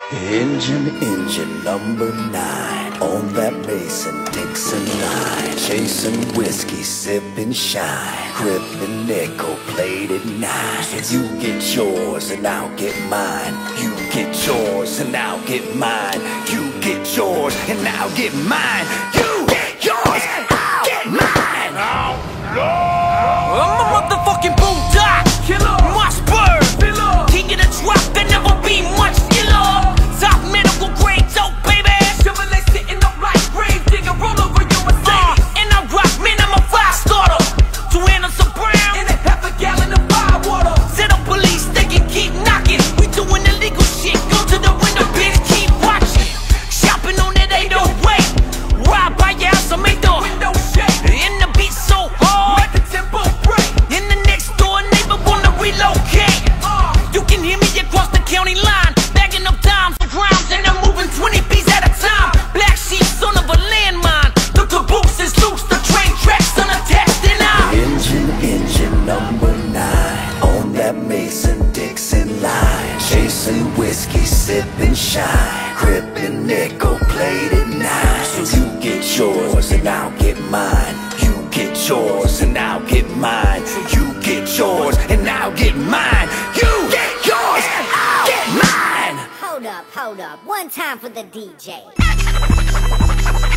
Engine number 9 on that Mason-Dixon line, chasing whiskey, sipping shine, crippling nickel-plated nines. You get yours and I'll get mine. You get yours and I'll get mine. You get yours and I'll get mine. You get yours, I'll get mine. I'm a motherfucking bulldog killer, Mossberg, king of the drop, there never be much killer. Top medical grade dope, baby. Chevrolet sitting up like grave digger, roll over your Mercedes. And I rock, man, I'm a fire starter. 2 handles of brown and a half a gallon of fire water. Set up police, they can keep knocking. We doing illegal shit, go to the window, bitch, keep watching. Shopping on that 808, ride by your house, I make the window shake. And the beat so hard, make the tempo break. And the next door neighbor wanna relocate. You can hear me across the county line, bagging up dimes and crimes, and I'm moving 20 B's at a time. Black sheep, son of a landmine. The caboose is loose, the train tracks unattached, and I'm Engine number 9 on that Mason-Dixon line, chasing whiskey, sipping shine, crippling nickel-plated nines. You get yours and I'll get mine. You get yours and I'll get mine. You get yours and I'll get mine. You get yours, I'll get mine. Hold up, one time for the DJ.